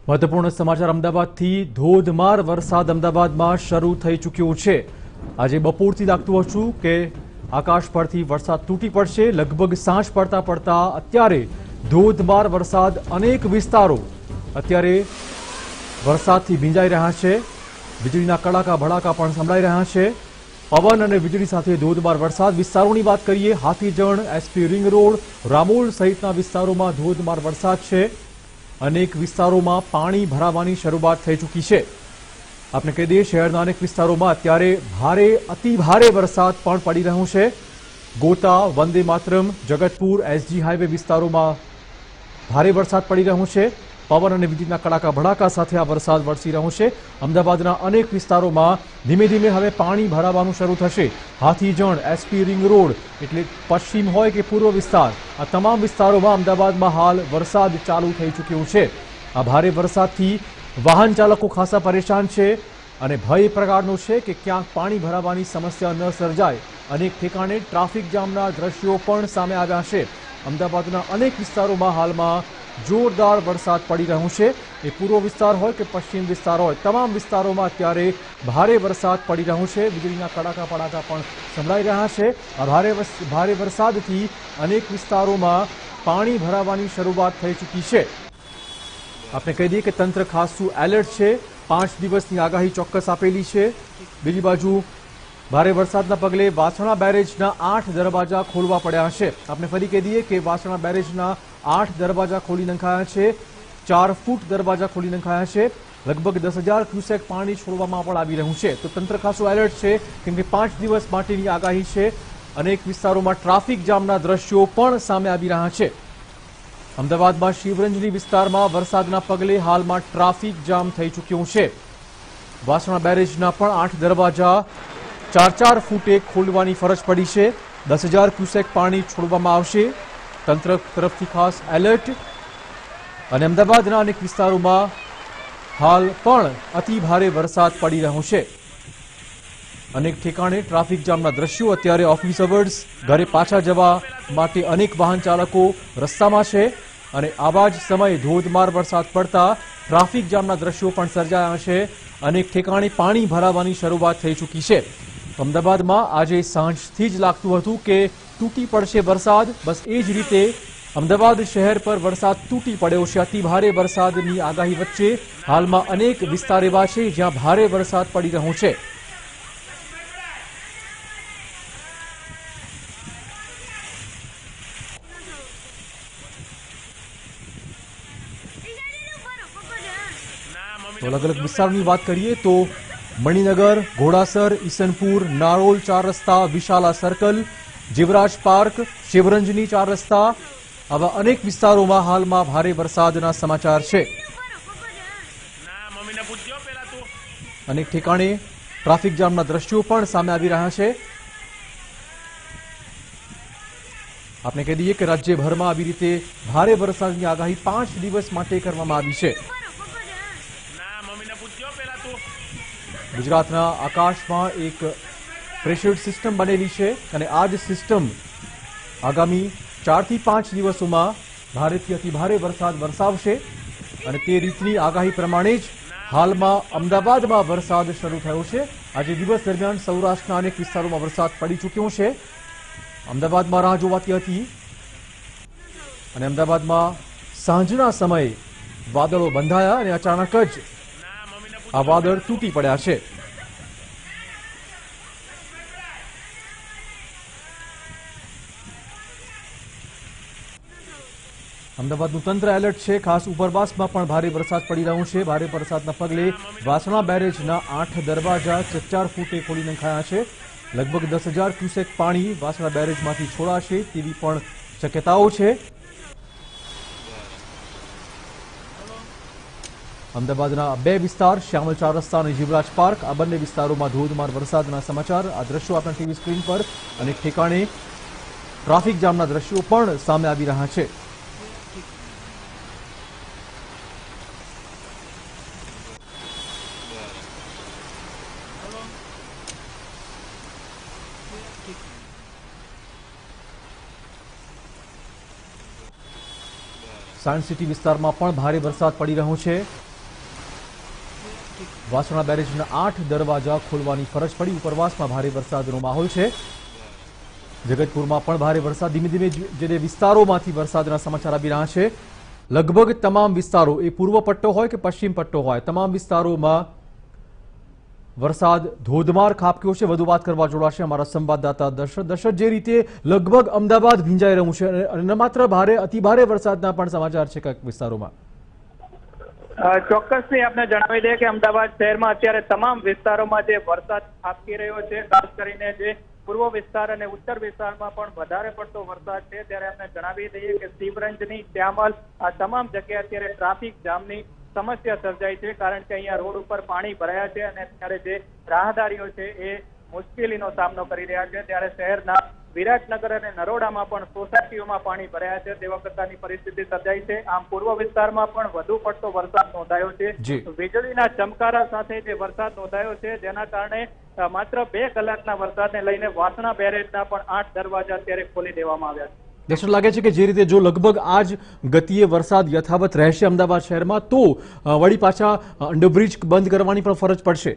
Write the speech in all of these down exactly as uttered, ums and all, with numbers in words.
મહત્વપૂર્ણ સમાચાર અમદાવાદથી ધોધમાર વરસાદ અમદાવાદમાં શરૂ થઈ ચૂક્યો છે। આજે બપોરથી લાગતું હતું કે આકાશ પરથી વરસાદ તૂટી પડશે। લગભગ સાંજ પડતા પડતા અત્યારે ધોધમાર વરસાદ અનેક વિસ્તારો અત્યારે વરસાદથી ભીંજાઈ રહ્યા છે। વીજળીના કડાકા ભડાકા પણ સંભળાઈ રહ્યા છે। પવન અને વીજળી સાથે ધોધમાર વરસાદ। વિસ્તારોની વાત કરીએ, Hathijan, SP ring road, Ramol સહિતના વિસ્તારોમાં ધોધમાર વરસાદ છે। अनेक विस्तारों में पानी भरावानी शुरुआत थई चूकी है। आपने कही दीए शहरना अनेक विस्तारों में अत्यारे भारे अति भारे वरसाद पण पड़ी रह्यो छे। गोता, वंदे मातरम, जगतपुर, एसजी हाईवे विस्तारों में भारे वरसाद पड़ी रह्यो छे। पवन और वीजळीना कड़ाका भड़ाका साथे आ वरसाद वरसी रह्यो छे। अमदावादना अनेक विस्तारों में धीमे धीमे हवे पाणी भरावानुं शरू थशे। हाथीजण, एसपी रिंग रोड एटले पश्चिम होय के पूर्व विस्तार, आ तमाम विस्तारों में अमदावाद में हाल वरसाद चालू थई चूक्यो छे। आ भारे वरसादथी वाहन चालको खासा परेशान छे अने भय प्रकारनो छे के क्यांक पाणी भरावानी समस्या न सर्जाय। अनेक ठेकाणे ट्राफिक जामना दृश्यो पण सामे आव्या छे। अमदावादना अनेक विस्तारों में हाल में जोरदार वरसाद पड़ी रह्यो छे। ए पूर्व विस्तार होय के पश्चिम विस्तार होय, तमाम विस्तारों में अत्यारे भारे वरसाद पड़ी रह्यो छे। वीजळीना कड़ाका पड़ाका पण संभळाई रह्या छे। आ भारे भारे वरसादथी अनेक विस्तारों में पाणी भरावानी शरूआत थई चूकी छे। आपने कही दीए के तंत्र खासुं एलर्ट छे। पांच दिवसनी आगाही चोक्कस आपेली छे। बीजी बाजु भारे वरसादना पगले वासणा बेरेजना आठ दरवाजा खोलवा पड्या छे। आपने फरी कही दीए के वासणा बेरेजना आठ दरवाजा खोली नखाया छे। चार फूट दरवाजा खोली नखाया छे। लगभग दस हजार क्यूसेक पाणी छोड़वामां पण आवी रह्युं छे। तो तंत्र खासुं एलर्ट छे केम के पांच दिवस माटेनी आगाही छे। अनेक विस्तारोमां ट्राफिक जामना दृश्यो पण सामे आवी रह्या छे। अमदावादमां शिवरंजनी विस्तारमां वरसादना पगले हालमां ट्राफिक जाम थई चूक्यो छे। वासणा बेरेजना पण आठ दरवाजा चार चार फूटे खोलवानी फरज पड़ी है। दस हजार क्यूसेक पानी छोड़वामां आवशे। तंत्र तरफथी खास एलर्ट। अने अमदावादना अनेक विस्तारों में हाल पण अति भारे वरसाद पड़ी रह्यो छे। अनेक ठेकाणे ट्राफिक जामना दृश्यो अत्यारे ऑफिस अवर्स घरे पाछा जवा माटे अनेक वाहन चालको रस्तामां छे अने आवा ज समये धोधमार वरसाद पड़ता ट्राफिक जामना दृश्यो पण सर्जाया छे। अनेक ठेकाणे पाणी भरावानी शरूआत थई चूकी छे। अमदावादमां आजे सांजथी ज लागतुं हतुं के तूटी पड़शे वरसाद। बस ए ज रीते अमदावाद शहर पर वरसाद तूटी पड्यो छे। अति भारे वरसादनी आगाही वच्चे हालमां अनेक विस्तार एवा छे ज्यां भारे वरसाद पड़ी रह्यो छे। तो अलग अलग विस्तारों की बात करिए तो मणिनगर, घोड़ासर, ईसनपुर, नारोल चार रस्ता, विशाला सर्कल, जीवराज पार्क, शिवरंजनी चार रस्ता आवा अनेक विस्तारों में हाल में भारे वरसादना समाचार है। अनेक ठेकाणे ट्राफिक जामना दृश्यों पण सामे आवी रह्या छे। आपने कही दीए कि राज्यभर में आवी रीते भारे वरसादनी आगाही पांच दिवस माटे करवामां आवी छे। गुजरातना आकाश में एक प्रेशर सिस्टम बनेली है और आज सिस्टम आगामी चार थी पांच दिवसों में भारे थी अति भारे वरसाद वरसावशे और ते रीतनी आगाही प्रमाणे ज हाल में अमदावाद में वरसाद शुरू थयो छे। आज दिवस दरमियान सौराष्ट्रना अनेक विस्तारों में वरसाद पड़ी चूक्यो है। अमदावाद में राह जोवाती हती अने अमदावाद में सांजना समये वादळो बंधाया और अचानक ज आ वादळ तूटी पड्या छे। अमदावादનું તંત્ર એલર્ટ છે। ખાસ ઉપરવાસમાં પણ ભારે વરસાદ પડી રહ્યો છે। ભારે વરસાદના પગલે વાસણા બેરેજના આઠ દરવાજા ચાર ફૂટે ખોલી નખાયા છે। લગભગ દસ હજાર ક્યુસેક પાણી વાસણા બેરેજમાંથી છોડાશે તેવી પણ શક્યતાઓ છે। अमदावादना बे विस्तार श्यामल चार रस्ता और जीवराज पार्क आ बंने विस्तारों में धोधमार वरसादना समाचार। आ दृश्यों अपना टीवी स्क्रीन पर अनेक ठेकाणे ट्राफिक जामना दृश्यों पण सामे आवी रह्या छे। सायन्स सिटी विस्तार में पण भारे वरसाद पड़ी रह्यो छे। વાસણા બેરેજના આઠ દરવાજા ખોલવાની ફરજ પડી। ઉપરવાસમાં ભારે વરસાદનો માહોલ છે। જગતપુરમાં પણ ભારે વરસાદ, ધીમે ધીમે જે વિસ્તારોમાંથી વરસાદના સમાચાર આવી રહ્યા છે। લગભગ તમામ વિસ્તારો, એ પૂર્વ પટ્ટો હોય કે પશ્ચિમ પટ્ટો હોય, તમામ વિસ્તારોમાં વરસાદ ધોધમાર ખાબક્યો છે। વધુ વાત કરવા જોડાશે અમારા સંવાદદાતા દશરથ। દશરથ, જે રીતે લગભગ અમદાવાદ ભીંજાઈ રહ્યું છે અને ન માત્ર ભારે અતિભારે વરસાદના પણ સમાચાર છે કઈક વિસ્તારોમાં। ચોક્કસથી આપને જણાવી દઈએ કે અમદાવાદ શહેરમાં અત્યારે તમામ વિસ્તારોમાં જે વરસાદ ખાબકી રહ્યો છે, ખાસ કરીને જે પૂર્વ વિસ્તાર અને ઉત્તર વિસ્તારમાં પણ વધારે પડતો વરસાદ છે। ત્યારે આપણે જણાવી દઈએ કે શિવરંજની, શ્યામલ, આ તમામ જગ્યાએ અત્યારે ટ્રાફિક જામની સમસ્યા સર્જાઈ છે, કારણ કે અહીંયા રોડ ઉપર પાણી ભરાયા છે અને ત્યારે જે રાહદારીઓ છે એ મુશ્કેલીનો સામનો કરી રહ્યા છે। ત્યારે શહેરના વિરાટનગર અને નરોડામાં પણ સોસાયટીઓમાં પાણી ભરાયા છે તેવા પ્રકારની પરિસ્થિતિ સર્જાઈ છે। આમ પૂર્વ વિસ્તારમાં પણ વધુ પડતો વરસાદ નોંધાયો છે। વીજળીના ચમકારા સાથે જે વરસાદ નોંધાયો છે, જેના કારણે માત્ર બે કલાકના વરસાદને લઈને વાસણા બેરેજના પણ આઠ દરવાજા અત્યારે ખોલી દેવામાં આવ્યા છે। દર્શન, લાગે છે કે જે રીતે જો લગભગ આ જ ગતિએ વરસાદ યથાવત રહેશે અમદાવાદ શહેરમાં, તો વળી પાછા અંડરબ્રિજ બંધ કરવાની પણ ફરજ પડશે।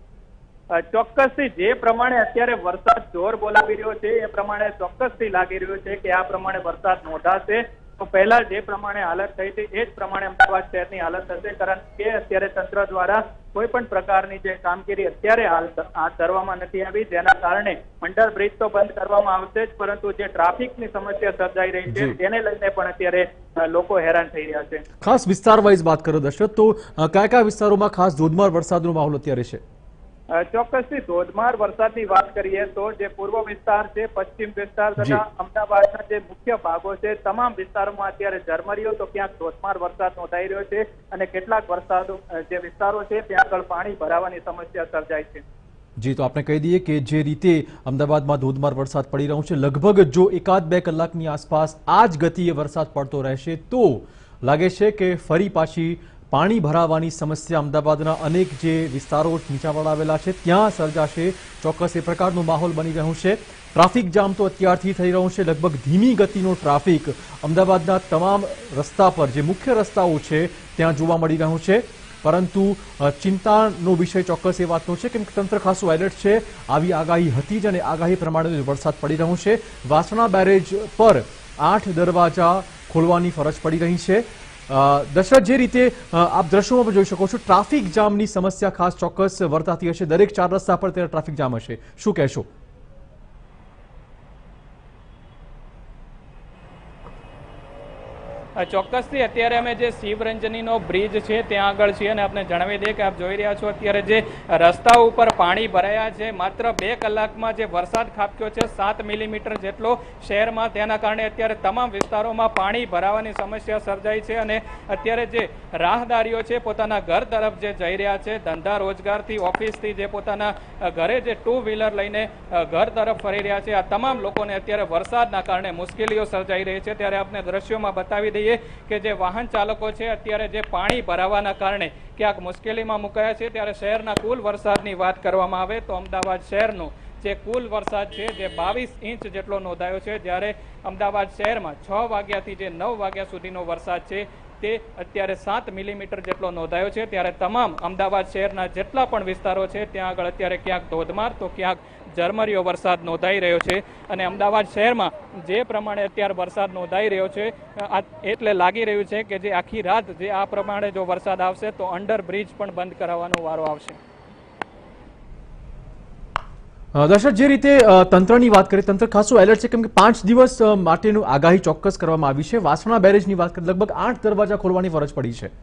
ચોક્કસથી જે પ્રમાણે અત્યારે વરસાદ જોર બોલાવી રહ્યો છે એ પ્રમાણે ચોક્કસથી લાગી રહ્યું છે કે આ પ્રમાણે વરસાદ નોંધાશે તો પહેલા જે પ્રમાણે હાલત થઈ હતી એ જ પ્રમાણે અમદાવાદ શહેરની હાલત થશે, કારણ કે અત્યારે તંત્ર દ્વારા કોઈ પણ પ્રકારની જે કામગીરી અત્યારે હાથ ધરવામાં નથી આવી, જેના કારણે અંડરબ્રિજ તો બંધ કરવામાં આવશે જ, પરંતુ જે ટ્રાફિકની સમસ્યા સર્જાઈ રહી છે તેને લઈને પણ અત્યારે લોકો હેરાન થઈ રહ્યા છે। ખાસ વિસ્તાર વાઇઝ વાત કરો દર્શક, તો કયા કયા વિસ્તારોમાં ખાસ ધોધમાર વરસાદનો માહોલ અત્યારે છે? ચોક્કસથી ધોધમાર વરસાદની વાત કરીએ તો જે પૂર્વ વિસ્તાર છે, પશ્ચિમ વિસ્તાર તથા અમદાવાદના જે મુખ્ય ભાગો છે, તમામ વિસ્તારોમાં અત્યારે ઝરમરીયો તો ક્યાંક ધોધમાર વરસાદ નોંધાઈ રહ્યો છે અને કેટલાક વરસાદો જે વિસ્તારો છે ત્યાં આગળ પાણી ભરાવાની સમસ્યા સર્જાય છે। જી, તો આપણે કહી દઈએ કે જે રીતે અમદાવાદમાં ધોધમાર વરસાદ પડી રહ્યો છે, લગભગ જો એકાદ બે કલાકની આસપાસ આ જ ગતિએ વરસાદ પડતો રહેશે તો લાગે છે કે ફરી પાછી પાણી ભરાવાની સમસ્યા અમદાવાદના અનેક જે વિસ્તારો નીચાણવાળા આવેલા છે ત્યાં સર્જાશે। ચોક્કસ એ પ્રકારનો માહોલ બની રહ્યો છે। ટ્રાફિક જામ તો અત્યારથી થઈ રહ્યો છે। લગભગ ધીમી ગતિનો ટ્રાફિક અમદાવાદના તમામ રસ્તા પર, જે મુખ્ય રસ્તાઓ છે ત્યાં જોવા મળી રહ્યો છે, પરંતુ ચિંતાનો વિષય ચોક્કસ એ વાતનો છે કેમ કે તંત્ર ખાસું એલર્ટ છે। આવી આગાહી હતી જ અને આગાહી પ્રમાણે વરસાદ પડી રહ્યો છે। વાસણા બેરેજ પર આઠ દરવાજા ખોલવાની ફરજ પડી રહી છે। દશરથ, જે રીતે આપ દ્રશ્યોમાં પણ જોઈ શકો છો, ટ્રાફિક જામની સમસ્યા ખાસ ચોક્કસ વર્તાતી હશે। દરેક ચાર રસ્તા પર ત્યારે ટ્રાફિક જામ હશે, શું કહેશો? ચોક્કસથી અત્યારે અમે જે શિવરંજનીનો બ્રિજ છે ત્યાં આગળ છીએ અને આપને જણાવી દઈએ કે આપ જોઈ રહ્યા છો અત્યારે જે રસ્તાઓ ઉપર પાણી ભરાયા છે। માત્ર બે કલાકમાં જે વરસાદ ખાબક્યો છે સાત મિલીમીટર જેટલો શહેરમાં, તેના કારણે અત્યારે તમામ વિસ્તારોમાં પાણી ભરાવાની સમસ્યા સર્જાઈ છે અને અત્યારે જે રાહદારીઓ છે પોતાના ઘર તરફ જે જઈ રહ્યા છે, ધંધા રોજગારથી, ઓફિસથી જે પોતાના ઘરે જે ટુ વ્હીલર લઈને ઘર તરફ ફરી રહ્યા છે, આ તમામ લોકોને અત્યારે વરસાદના કારણે મુશ્કેલીઓ સર્જાઈ રહી છે। ત્યારે આપને દ્રશ્યોમાં બતાવી દઈએ કે જે વાહન ચાલકો છે અત્યારે જે પાણી ભરાવાના કારણે ક્યાંક મુશ્કેલીમાં મુકાયા છે। ત્યારે શહેરના કુલ વરસાદની વાત કરવામાં આવે તો અમદાવાદ શહેરનો જે કુલ વરસાદ છે જે બાવીસ ઇંચ જેટલો નોંધાયો છે, જ્યારે અમદાવાદ શહેરમાં છ વાગ્યાથી જે નવ વાગ્યા સુધીનો વરસાદ છે તે અત્યારે સાત મિલીમીટર જેટલો નોંધાયો છે। ત્યારે તમામ અમદાવાદ શહેરના જેટલા પણ વિસ્તારો છે ત્યાં આગળ અત્યારે ક્યાંક ધોધમાર તો ક્યાંક ઝરમરીયો વરસાદ નોંધાઈ રહ્યો છે અને અમદાવાદ શહેરમાં જે પ્રમાણે અત્યારે વરસાદ નોંધાઈ રહ્યો છે એટલે લાગી રહ્યું છે કે જે આખી રાત જે આ પ્રમાણે જો વરસાદ આવશે તો અંડરબ્રિજ પણ બંધ કરાવવાનો વારો આવશે। દર્શક, જે રીતે તંત્રની વાત કરીએ, તંત્ર ખાસું એલર્ટ છે કેમ કે પાંચ દિવસ માટેનું આગાહી ચોક્કસ કરવામાં આવી છે। વાસણા બેરેજની વાત કરીએ, લગભગ આઠ દરવાજા ખોલવાની ફરજ પડી છે।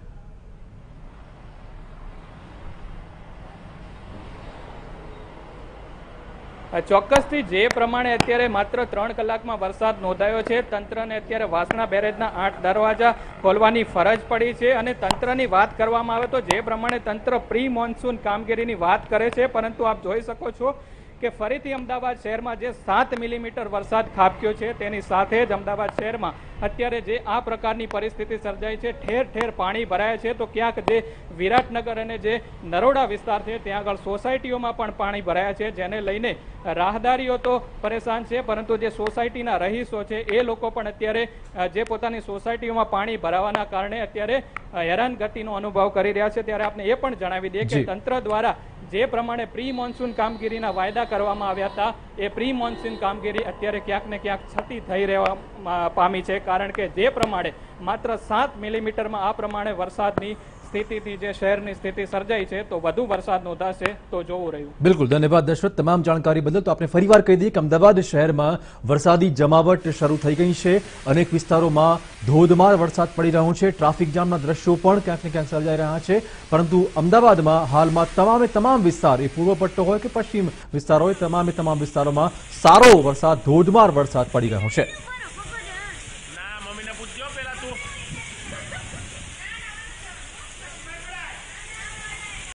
ચોક્કસથી જે પ્રમાણે અત્યારે માત્ર ત્રણ કલાકમાં વરસાદ નોંધાયો છે, તંત્રને અત્યારે વાસણા બેરેજના આઠ દરવાજા ખોલવાની ફરજ પડી છે અને તંત્રની વાત કરવામાં આવે તો જે પ્રમાણે તંત્ર પ્રી મોન્સૂન કામગીરીની વાત કરે છે, પરંતુ આપ જોઈ શકો છો કે ફરીથી અમદાવાદ શહેરમાં જે સાત મિલીમીટર વરસાદ ખાબક્યો છે તેની સાથે જ અમદાવાદ શહેરમાં અત્યારે જે આ પ્રકારની પરિસ્થિતિ સર્જાઈ છે, ઠેર ઠેર પાણી ભરાયા છે. તો ક્યાંક જે વિરાટનગર અને જે નરોડા વિસ્તાર છે ત્યાં આગળ સોસાયટીઓમાં પણ પાણી ભરાયા છે, જેને લઈને રાહદારીઓ તો પરેશાન છે, પરંતુ જે સોસાયટીના રહીશો છે એ લોકો પણ અત્યારે જે પોતાની સોસાયટીઓમાં પાણી ભરાવાના કારણે અત્યારે હેરાનગતિનો અનુભવ કરી રહ્યા છે. ત્યારે આપણે એ પણ જણાવી દઈએ કે તંત્ર દ્વારા જે પ્રમાણે પ્રી મોન્સૂન કામગીરીના વાયદા કરવામાં આવ્યા હતા એ પ્રી મોન્સૂન કામગીરી અત્યારે ક્યાંક ને ક્યાંક છતી થઈ રહેવા પામી છે, કારણ કે જે પ્રમાણે માત્ર સાત મિલીમીટરમાં આ પ્રમાણે વરસાદની સ્થિતિથી જે શહેરની સ્થિતિ સર્જાઈ છે તો વધુ વરસાદ નોંધાશે તો જોવું રહ્યું. બિલકુલ, ધન્યવાદ દશરથ તમામ જાણકારી બદલ. તો આપણે ફરીવાર કહી દઈએ કે અમદાવાદ શહેરમાં વરસાદી જમાવટ શરૂ થઈ ગઈ છે. અનેક વિસ્તારોમાં ધોધમાર વરસાદ પડી રહ્યો છે. ટ્રાફિક જામના દ્રશ્યો પણ ક્યાંક ને ક્યાંક સર્જાઈ રહ્યા છે, પરંતુ અમદાવાદમાં હાલમાં તમામે તમામ વિસ્તાર, એ પૂર્વ પટ્ટો હોય કે પશ્ચિમ વિસ્તાર હોય, તમામે તમામ વિસ્તારોમાં સારો વરસાદ, ધોધમાર વરસાદ પડી રહ્યો છે.